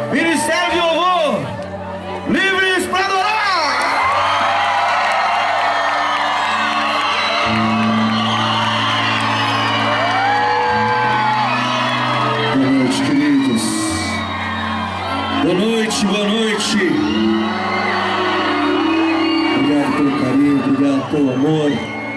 Ministério de Louvor, livres para adorar. Boa noite, queridos. Boa noite, boa noite. Obrigado pelo carinho, obrigado pelo amor.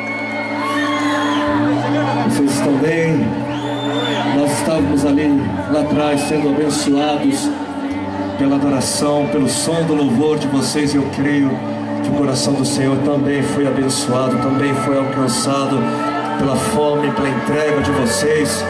Vocês estão bem? Nós estávamos ali lá atrás sendo abençoados pela adoração, pelo som do louvor de vocês. Eu creio que o coração do Senhor também foi abençoado, também foi alcançado pela fome, pela entrega de vocês.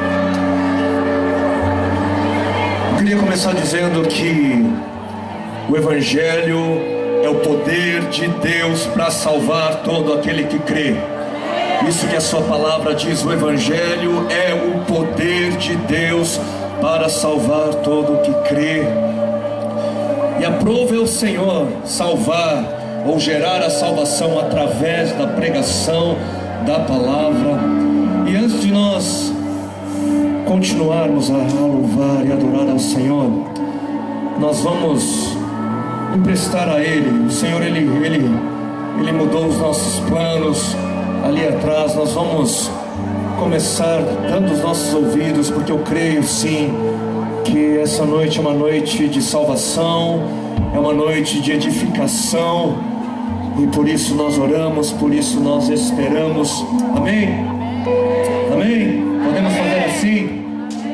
Eu queria começar dizendo que o Evangelho é o poder de Deus para salvar todo aquele que crê. Isso que a sua palavra diz, o Evangelho é o poder de Deus para salvar todo o que crê. E aprove ao Senhor salvar ou gerar a salvação através da pregação da palavra. E antes de nós continuarmos a louvar e adorar ao Senhor, nós vamos emprestar a Ele. O Senhor, Ele mudou os nossos planos. Ali atrás nós vamos começar dando os nossos ouvidos, porque eu creio sim que essa noite é uma noite de salvação, é uma noite de edificação, e por isso nós oramos, por isso nós esperamos. Amém? Amém? Podemos fazer assim?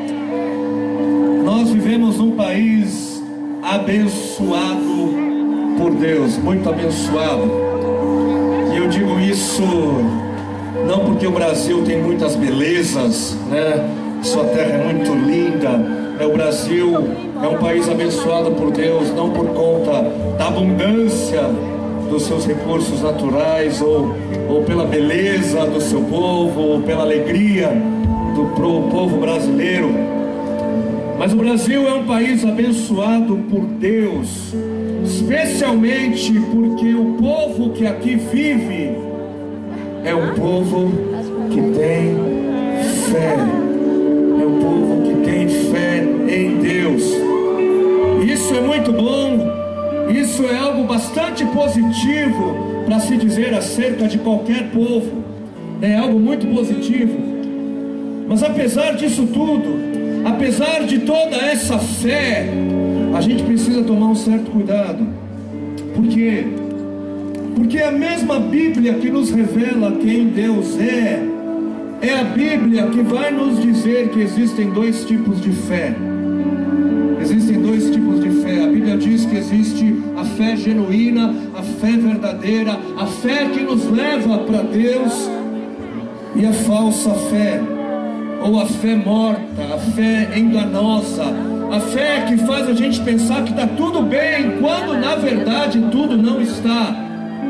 Nós vivemos num país abençoado por Deus, muito abençoado. E eu digo isso não porque o Brasil tem muitas belezas, né? Sua terra é muito linda. O Brasil é um país abençoado por Deus, não por conta da abundância dos seus recursos naturais, ou pela beleza do seu povo, ou pela alegria do povo brasileiro. Mas o Brasil é um país abençoado por Deus, especialmente porque o povo que aqui vive é um povo que tem fé, é um povo que tem fé em Deus. Isso é muito bom, isso é algo bastante positivo para se dizer acerca de qualquer povo, é algo muito positivo. Mas apesar disso tudo, apesar de toda essa fé, a gente precisa tomar um certo cuidado. Por quê? Porque a mesma Bíblia que nos revela quem Deus é a Bíblia que vai nos dizer que existem dois tipos de fé. Existem dois tipos de fé. A Bíblia diz que existe a fé genuína, a fé verdadeira, a fé que nos leva para Deus, e a falsa fé, ou a fé morta, a fé enganosa, a fé que faz a gente pensar que está tudo bem, quando na verdade tudo não está.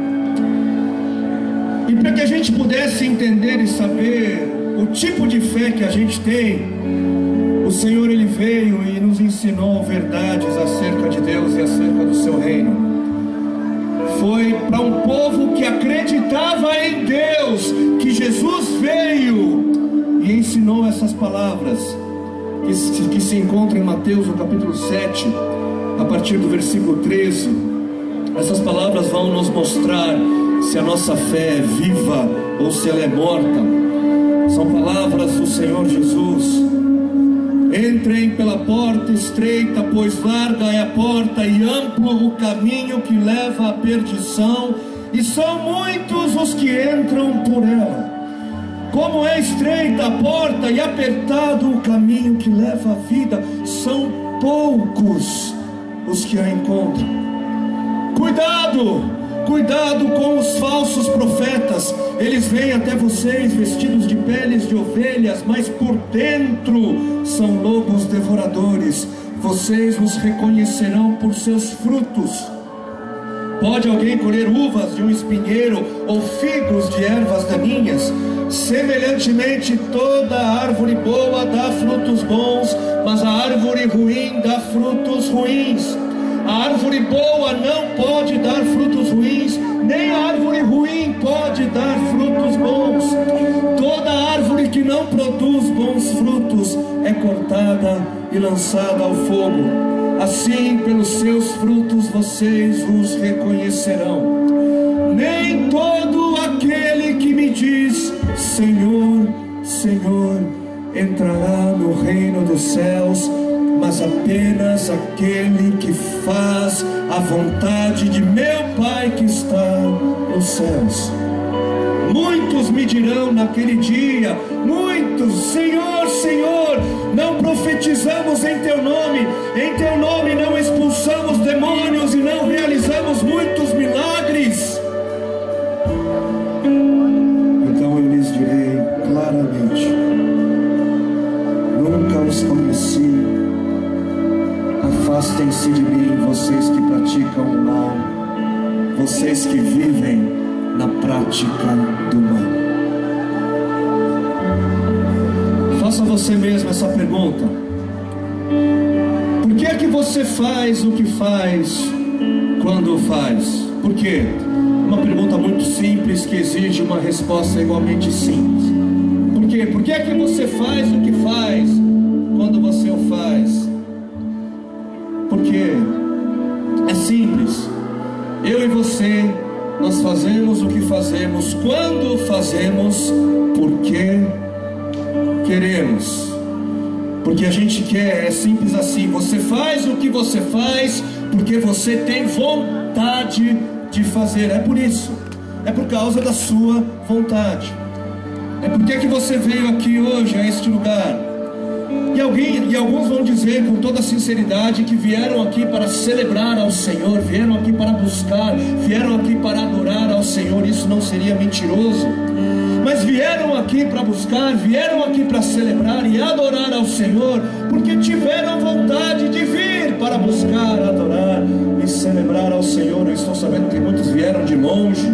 E para que a gente pudesse entender e saber o tipo de fé que a gente tem, o Senhor, Ele veio e nos ensinou verdades acerca de Deus e acerca do seu reino. Foi para um povo que acreditava em Deus que Jesus veio e ensinou essas palavras que se encontram em Mateus no capítulo 7, a partir do versículo 13. Essas palavras vão nos mostrar se a nossa fé é viva ou se ela é morta. São palavras do Senhor Jesus: entrem pela porta estreita, pois larga é a porta e amplo o caminho que leva à perdição, e são muitos os que entram por ela. Como é estreita a porta e apertado o caminho que leva à vida, são poucos os que a encontram. Cuidado! Cuidado com os falsos profetas. Eles vêm até vocês vestidos de peles de ovelhas, mas por dentro são lobos devoradores. Vocês os reconhecerão por seus frutos. Pode alguém colher uvas de um espinheiro ou figos de ervas daninhas? Semelhantemente, toda árvore boa dá frutos bons, mas a árvore ruim dá frutos ruins. A árvore boa não pode dar frutos ruins, nem a árvore ruim pode dar frutos bons. Toda árvore que não produz bons frutos frutos é cortada e lançada ao fogo. Assim, pelos seus frutos vocês os reconhecerão. Nem todo aquele que me diz Senhor, Senhor, entrará no reino dos céus, mas apenas aquele que faz a vontade de meu Pai que está nos céus. Muitos me dirão naquele dia, muitos, Senhor, Senhor, não profetizamos em Teu nome não expulsamos demônios e não realizamos muitos milagres. Então eu lhes direi claramente: nunca os conheci. Afastem-se de mim, vocês que praticam o mal, vocês que vivem na prática do mal. Faça você mesmo essa pergunta: por que é que você faz o que faz quando faz? Por quê? Uma pergunta muito simples que exige uma resposta igualmente simples. Por quê? Por que é que você faz o que faz quando você o faz? Porque é simples. Eu e você, nós fazemos o que fazemos quando fazemos porque queremos. Porque a gente quer, é simples assim. Você faz o que você faz porque você tem vontade de fazer. É por isso. É por causa da sua vontade. É porque que você veio aqui hoje, a este lugar. E alguns vão dizer com toda sinceridade que vieram aqui para celebrar ao Senhor, vieram aqui para buscar, vieram aqui para adorar ao Senhor. Isso não seria mentiroso? Mas vieram aqui para buscar, vieram aqui para celebrar e adorar ao Senhor, porque tiveram vontade de vir para buscar, adorar e celebrar ao Senhor. Eu estou sabendo que muitos vieram de longe.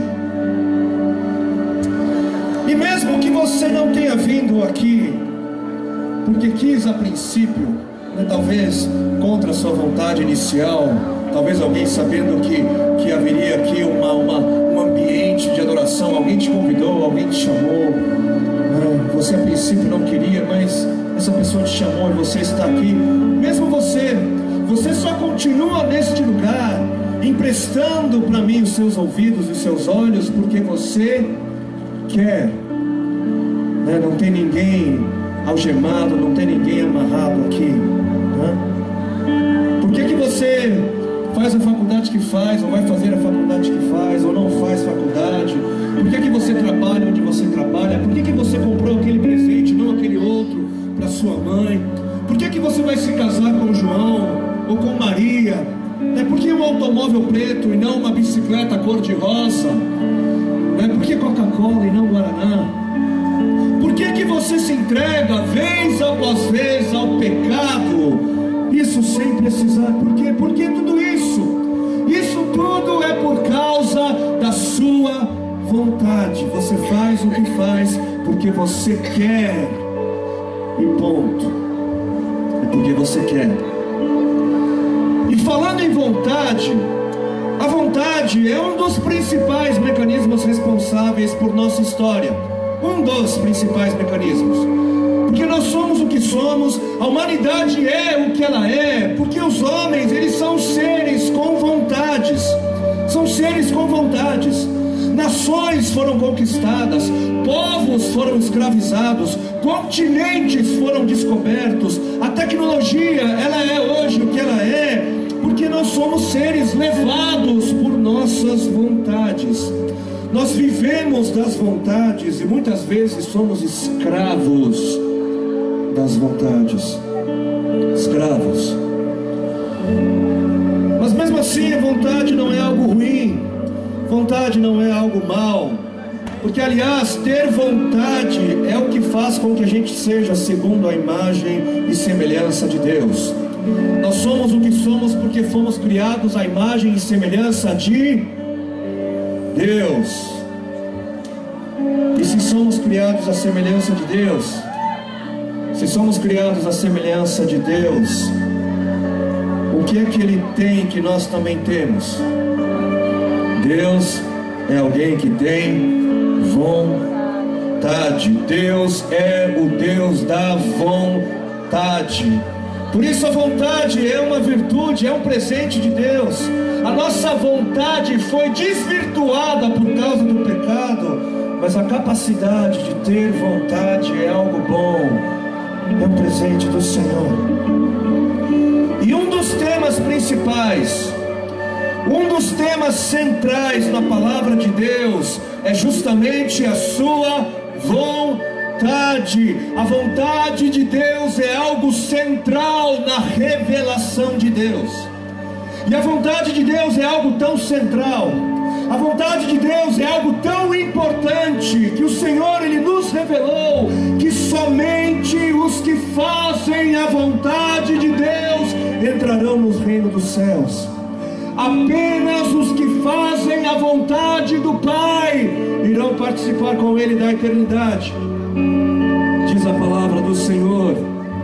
E mesmo que você não tenha vindo aqui porque quis a princípio, talvez contra a sua vontade inicial, talvez alguém sabendo que haveria aqui um ambiente de adoração, alguém te convidou, alguém te chamou, você a princípio não queria, mas essa pessoa te chamou e você está aqui. Mesmo você só continua neste lugar, emprestando para mim os seus ouvidos e os seus olhos, porque você quer, não tem ninguém algemado, não tem ninguém amarrado aqui, Por que você faz a faculdade que faz, ou vai fazer a faculdade que faz, ou não faz faculdade? Por que você trabalha onde você trabalha? Por que você comprou aquele presente, não aquele outro, para sua mãe? Por que você vai se casar com João, ou com Maria? Por que um automóvel preto e não uma bicicleta cor-de-rosa? Por que Coca-Cola e não Guaraná? Por que você se entrega vez após vez ao pecado? Isso sem precisar. Por quê? Por que tudo isso? Isso tudo é por causa da sua vontade. Você faz o que faz porque você quer. E ponto. É porque você quer. E falando em vontade, a vontade é um dos principais mecanismos responsáveis por nossa história. Um dos principais mecanismos. Porque nós somos o que somos, a humanidade é o que ela é, porque os homens, eles são seres com vontades. São seres com vontades. Nações foram conquistadas, povos foram escravizados, continentes foram descobertos. A tecnologia, ela é hoje o que ela é, porque nós somos seres levados por nossas vontades. Nós vivemos das vontades e muitas vezes somos escravos das vontades. Escravos. Mas mesmo assim a vontade não é algo ruim. Vontade não é algo mal. Porque aliás, ter vontade é o que faz com que a gente seja segundo a imagem e semelhança de Deus. Nós somos o que somos porque fomos criados à imagem e semelhança de Deus. E se somos criados à semelhança de Deus, se somos criados à semelhança de Deus, o que é que Ele tem que nós também temos? Deus é alguém que tem vontade. Deus é o Deus da vontade. vontade. Por isso a vontade é uma virtude, é um presente de Deus. A nossa vontade foi desvirtuada por causa do pecado, mas a capacidade de ter vontade é algo bom, é um presente do Senhor. E um dos temas principais, um dos temas centrais na palavra de Deus é justamente a sua vontade. A vontade de Deus é algo central na revelação de Deus. E a vontade de Deus é algo tão central, a vontade de Deus é algo tão importante, que o Senhor Ele nos revelou que somente os que fazem a vontade de Deus entrarão no reino dos céus. Apenas os que fazem a vontade do Pai irão participar com Ele da eternidade, diz a palavra do Senhor.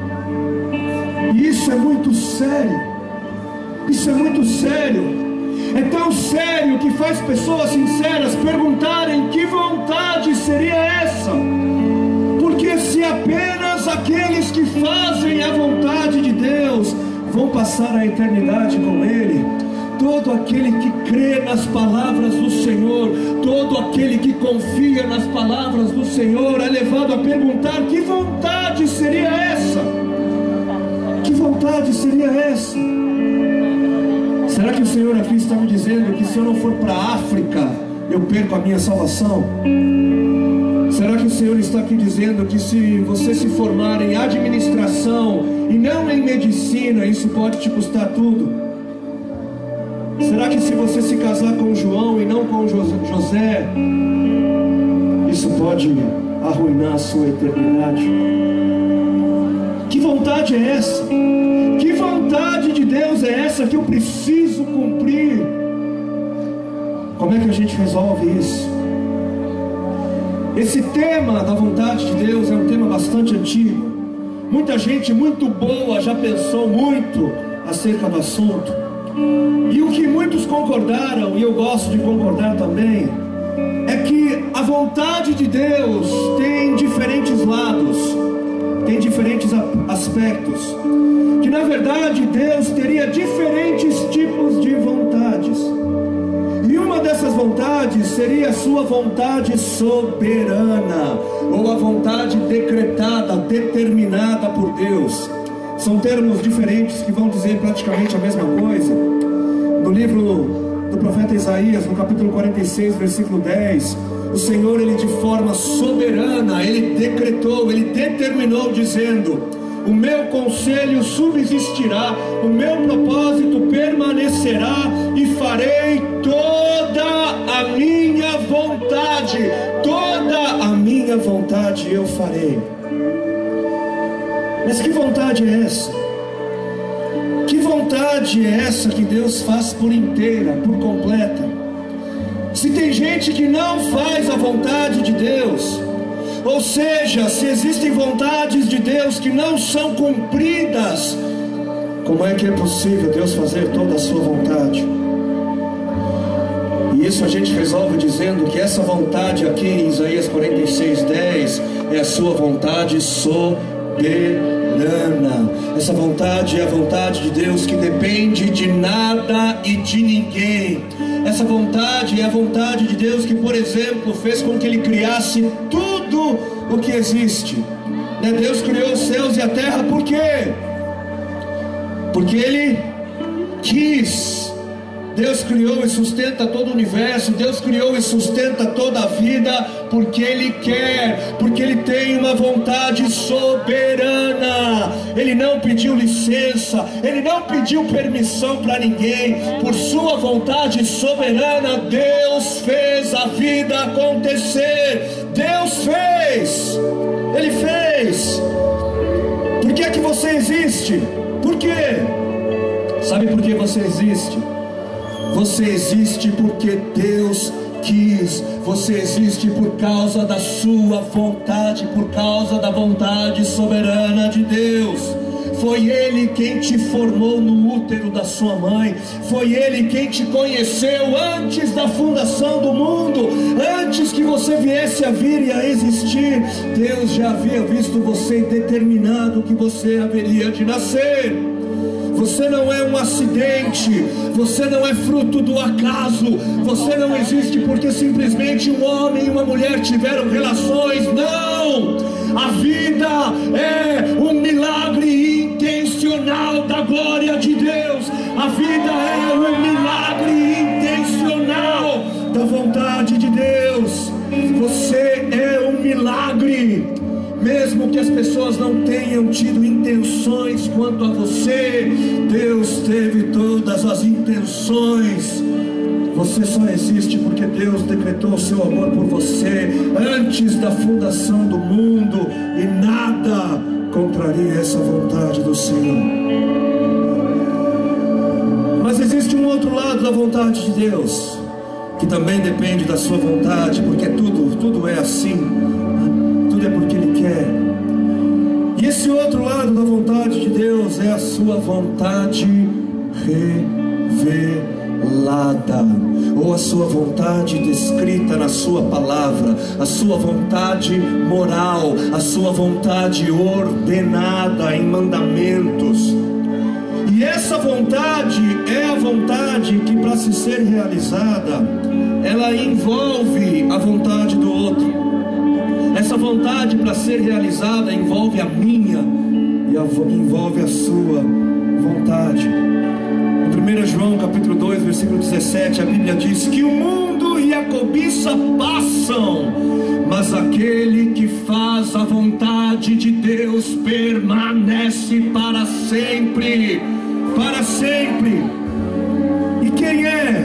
E isso é muito sério. Isso é muito sério. É tão sério que faz pessoas sinceras perguntarem que vontade seria essa. Porque se apenas aqueles que fazem a vontade de Deus vão passar a eternidade com Ele, todo aquele que crê nas palavras do Senhor, todo aquele que confia nas palavras do Senhor é levado a perguntar: que vontade seria essa? Que vontade seria essa? Será que o Senhor aqui está me dizendo que se eu não for para a África, eu perco a minha salvação? Será que o Senhor está aqui dizendo que se você se formar em administração e não em medicina, isso pode te custar tudo? Será que se você se casar com João e não com José, isso pode arruinar a sua eternidade? Que vontade é essa? Que vontade de Deus é essa que eu preciso cumprir? Como é que a gente resolve isso? Esse tema da vontade de Deus é um tema bastante antigo. Muita gente muito boa já pensou muito acerca do assunto. E o que muitos concordaram, e eu gosto de concordar também, é que a vontade de Deus tem diferentes lados, tem diferentes aspectos. Que na verdade Deus teria diferentes tipos de vontades. E uma dessas vontades seria a sua vontade soberana, ou a vontade decretada, determinada por Deus. São termos diferentes que vão dizer praticamente a mesma coisa. No livro do profeta Isaías, no capítulo 46, versículo 10, o Senhor, Ele de forma soberana, Ele decretou, Ele determinou, dizendo: o meu conselho subsistirá, o meu propósito permanecerá, e farei toda a minha vontade, toda a minha vontade eu farei. Mas que vontade é essa? Que vontade é essa que Deus faz por inteira, por completa? Se tem gente que não faz a vontade de Deus, ou seja, se existem vontades de Deus que não são cumpridas, como é que é possível Deus fazer toda a sua vontade? E isso a gente resolve dizendo que essa vontade aqui em Isaías 46:10 é a sua vontade soberana. Essa vontade é a vontade de Deus que depende de nada e de ninguém. Essa vontade é a vontade de Deus que, por exemplo, fez com que Ele criasse tudo o que existe. Deus criou os céus e a terra por quê? Porque Ele quis. Deus criou e sustenta todo o universo. Deus criou e sustenta toda a vida porque Ele quer, porque Ele tem uma vontade soberana. Ele não pediu licença, Ele não pediu permissão para ninguém. Por sua vontade soberana, Deus fez a vida acontecer. Deus fez, Ele fez. Por que é que você existe? Por quê? Sabe por que você existe? Você existe porque Deus quis. Você existe por causa da sua vontade, por causa da vontade soberana de Deus. Foi Ele quem te formou no útero da sua mãe. Foi Ele quem te conheceu antes da fundação do mundo. Antes que você viesse a vir e a existir, Deus já havia visto você e determinado que você haveria de nascer. Você não é um acidente, você não é fruto do acaso, você não existe porque simplesmente um homem e uma mulher tiveram relações. Não! A vida é um milagre intencional da glória de Deus. A vida é um milagre intencional da vontade de Deus. Você é um milagre. Mesmo que as pessoas não tenham tido intenções quanto a você, Deus teve todas as intenções. Você só existe porque Deus decretou o seu amor por você antes da fundação do mundo, e nada contraria essa vontade do Senhor. Mas existe um outro lado da vontade de Deus, que também depende da sua vontade, porque tudo é assim. Tudo é porque Ele quer. E esse outro lado da vontade de Deus é a sua vontade revelada, ou a sua vontade descrita na sua palavra, a sua vontade moral, a sua vontade ordenada em mandamentos. E essa vontade é a vontade que, para se ser realizada, ela envolve a vontade do outro. Essa vontade, para ser realizada, envolve a minha e envolve a sua vontade. Em 1 João capítulo 2, versículo 17, a Bíblia diz que o mundo e a cobiça passam, mas aquele que faz a vontade de Deus permanece para sempre. Para sempre. E quem é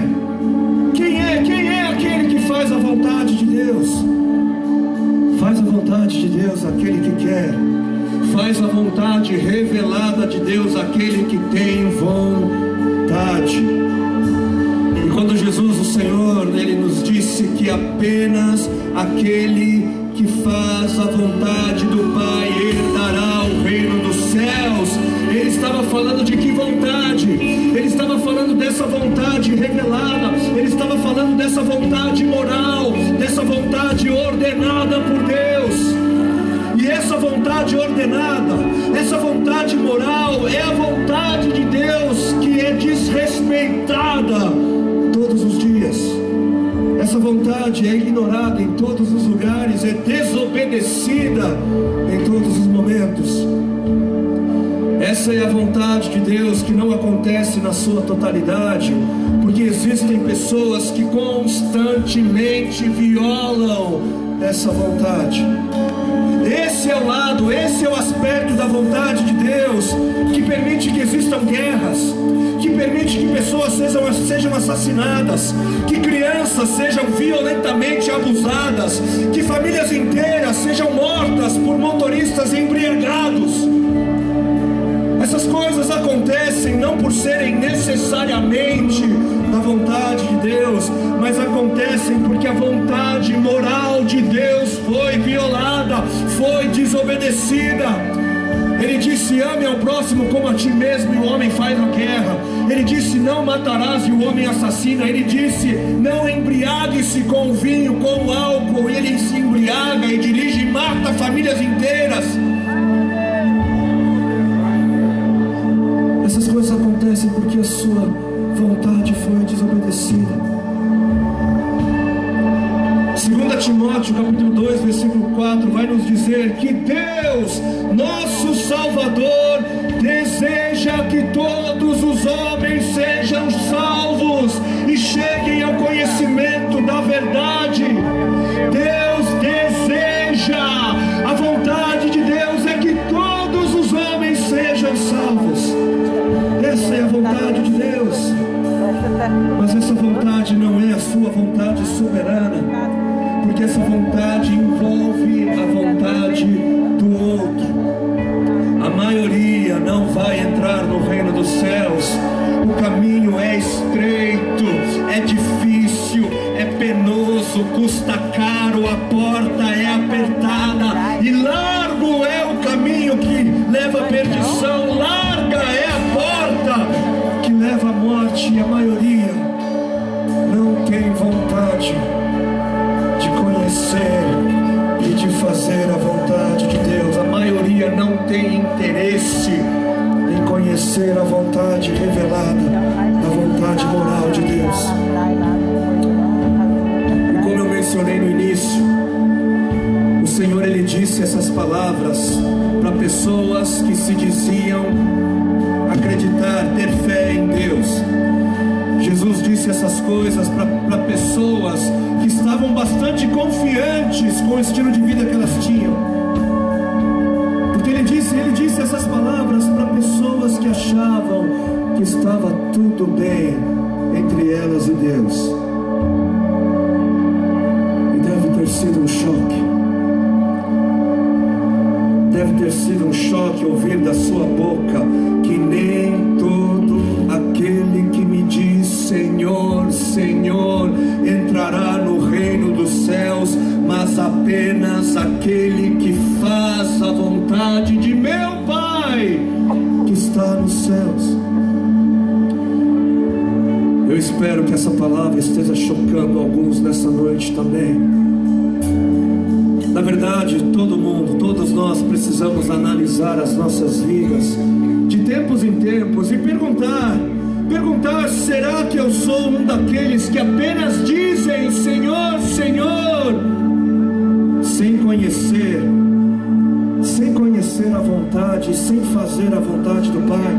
aquele que faz a vontade de Deus? Faz a vontade de Deus aquele que quer. Faz a vontade revelada de Deus aquele que tem vontade. E quando Jesus, o Senhor, Ele nos disse que apenas aquele que faz a vontade do Pai herdará o reino dos céus, Ele estava falando de que vontade? Ele estava falando dessa vontade revelada. Ele estava falando dessa vontade moral, dessa vontade ordenada por Deus. E essa vontade ordenada, essa vontade moral, é a vontade de Deus que é desrespeitada todos os dias. Essa vontade é ignorada em todos os lugares, é desobedecida em todos os momentos. Essa é a vontade de Deus que não acontece na sua totalidade, porque existem pessoas que constantemente violam essa vontade. Esse é o lado, esse é o aspecto da vontade de Deus que permite que existam guerras, que permite que pessoas sejam assassinadas, que crianças sejam violentamente abusadas, que famílias inteiras sejam mortas por motoristas embriagados. Essas coisas acontecem não por serem necessariamente da vontade de Deus, mas acontecem porque a vontade moral de Deus foi violada, foi desobedecida. Ele disse: ame ao próximo como a ti mesmo, e o homem faz a guerra. Ele disse: não matarás, e o homem assassina. Ele disse: não embriague-se com o vinho, com o álcool, e ele se embriaga e dirige e mata famílias inteiras. Essas coisas acontecem porque a sua vontade foi desobedecida. 2 Timóteo capítulo 2, versículo 4 vai nos dizer que Deus, nosso Salvador, deseja que todos os homens sejam salvos e cheguem ao conhecimento da verdade. Deus deseja, a vontade de Deus é que todos os homens sejam salvos. Essa é a vontade de Deus. Mas essa vontade não é a sua vontade soberana, porque essa vontade envolve a vontade do outro. A maioria não vai entrar no reino dos céus. O caminho é estreito, é difícil, é penoso, custa caro, a porta é apertada, e largo é o caminho que leva à perdição. tem interesse em conhecer a vontade revelada, a vontade moral de Deus. E como eu mencionei no início, o Senhor, Ele disse essas palavras para pessoas que se diziam acreditar, ter fé em Deus. Jesus disse essas coisas para pessoas que estavam bastante confiantes com o estilo de vida que elas tinham. Porque Ele disse essas palavras para pessoas que achavam que estava tudo bem entre elas e Deus. E deve ter sido um choque. Deve ter sido um choque ouvir da sua boca que nem todo aquele que me diz Senhor, Senhor, entrará no reino dos céus, mas apenas aquele que faz a vontade de meu Pai que está nos céus. Eu espero que essa palavra esteja chocando alguns nessa noite também. Na verdade, todo mundo, todos nós precisamos analisar as nossas vidas de tempos em tempos e perguntar, será que eu sou um daqueles que apenas dizem Senhor, Senhor, sem conhecer a vontade, sem fazer a vontade do Pai?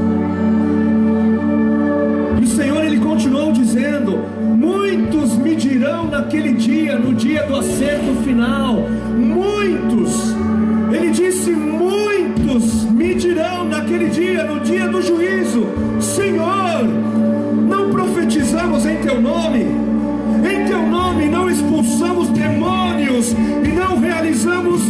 E o Senhor, Ele continuou dizendo: muitos me dirão naquele dia, no dia do acerto final, muitos, Ele disse, muitos me dirão naquele dia, no dia do juízo, Senhor, não profetizamos em Teu nome não expulsamos demônios e não realizamos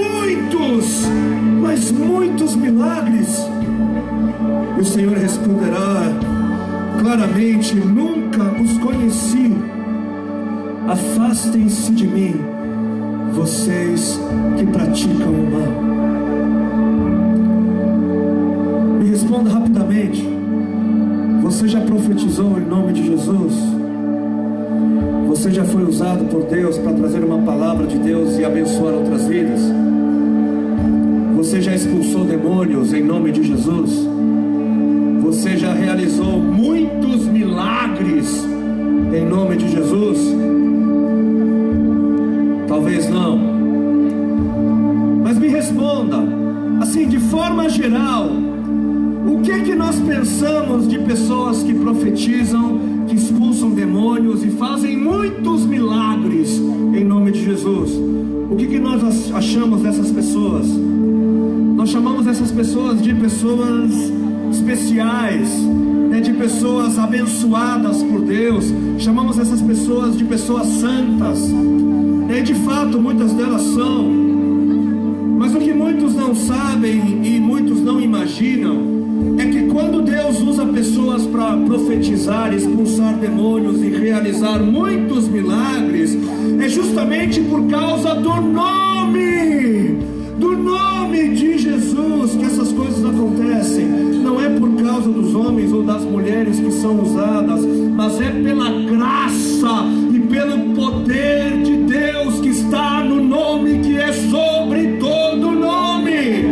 muitos milagres? E o Senhor responderá claramente: nunca os conheci, afastem-se de mim, vocês que praticam o mal. Me responda rapidamente: você já profetizou em nome de Jesus? Você já foi usado por Deus para trazer uma palavra de Deus e abençoar outras vidas? Você já expulsou demônios em nome de Jesus? Você já realizou muitos milagres em nome de Jesus? Talvez não. Mas me responda, assim, de forma geral, o que nós pensamos de pessoas que profetizam, que expulsam demônios e fazem muitos milagres em nome de Jesus? O que nós achamos dessas pessoas? Nós chamamos essas pessoas de pessoas especiais, né, de pessoas abençoadas por Deus. Chamamos essas pessoas de pessoas santas, e de fato muitas delas são. Mas o que muitos não sabem e muitos não imaginam é que quando Deus usa pessoas para profetizar, expulsar demônios e realizar muitos milagres, é justamente por causa do nome de Jesus que essas coisas acontecem. Não é por causa dos homens ou das mulheres que são usadas, mas é pela graça e pelo poder de Deus que está no nome que é sobre todo nome.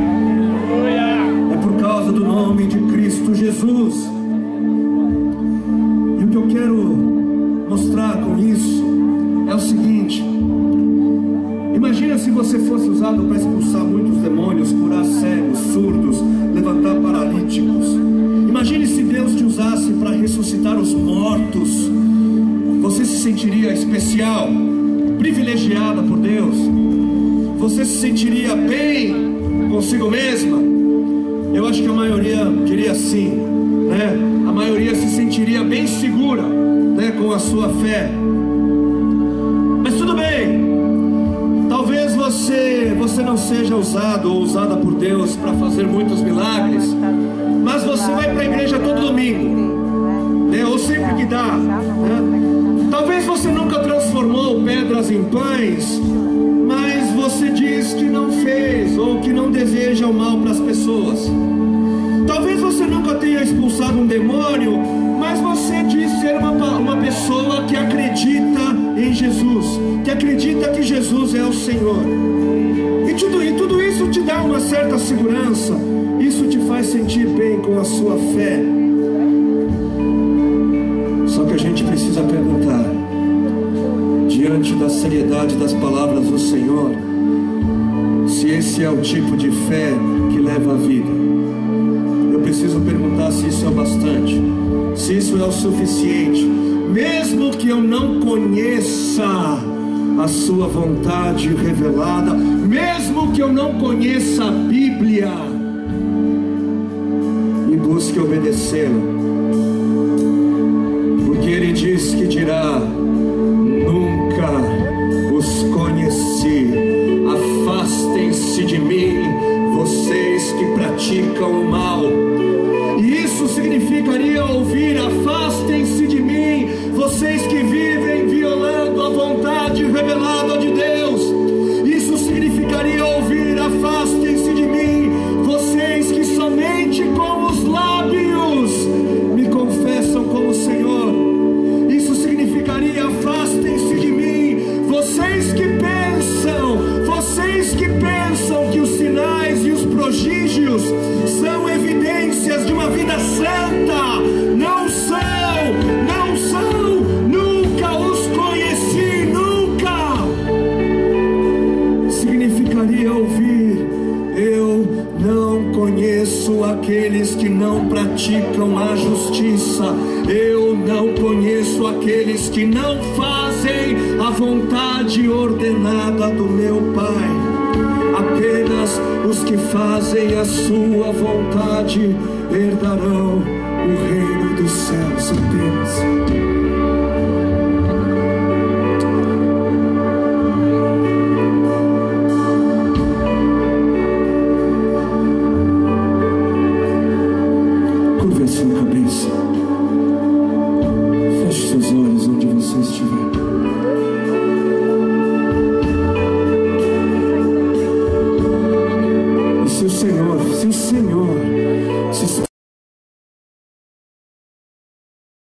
É por causa do nome de Cristo Jesus. E o que eu quero mostrar com isso é o seguinte: imagina se você fosse usado para expulsar muitos demônios, curar cegos, surdos, levantar paralíticos. Imagine se Deus te usasse para ressuscitar os mortos. Você se sentiria especial, privilegiada por Deus? Você se sentiria bem consigo mesma? Eu acho que a maioria diria sim, né? A maioria se sentiria bem segura, né, com a sua fé. Mas tudo bem. Talvez você não seja usado ou usada por Deus para fazer muitos milagres, mas você vai para a igreja todo domingo, né? Ou sempre que dá, né? Talvez você nunca transformou pedras em pães, mas você diz que não fez ou que não deseja o mal para as pessoas. Talvez você nunca tenha expulsado um demônio, mas você diz ser uma pessoa que acredita em Jesus, que acredita que Jesus é o Senhor. E tudo isso te dá uma certa segurança, isso te faz sentir bem com a sua fé. Só que a gente precisa perguntar, diante da seriedade das palavras do Senhor, se esse é o tipo de fé que leva a vida. Eu preciso perguntar se isso é o bastante, se isso é o suficiente, mesmo que eu não conheça a sua vontade revelada, mesmo que eu não conheça a Bíblia, e busque obedecê-la, porque Ele diz que dirá: nunca os conheci, afastem-se de mim, vocês que praticam o mal. E isso significaria ouvir: afastem-se de mim, vocês que vivem violando a vontade revelada de Deus. Isso significaria ouvir: afastem-se de mim, vocês que somente com os lábios me confessam como Senhor. Isso significaria: afastem-se de mim, vocês que pensam que os sinais e os prodígios são evidências de uma vida santa. Não são, nunca os conheci, nunca. Significaria ouvir: eu não conheço aqueles que não praticam a justiça, eu não conheço aqueles que não fazem a vontade ordenada do meu Pai. Apenas os que fazem a sua vontade herdarão o reino dos céus. Apenas. Curve a sua cabeça, feche seus olhos onde você estiver. Se o Senhor